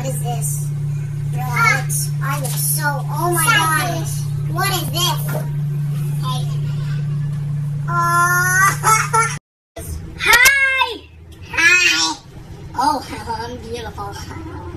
is this? Bro, I look so, oh my god. What is this? Hey. Oh. Hi! Hi! Oh, I'm beautiful.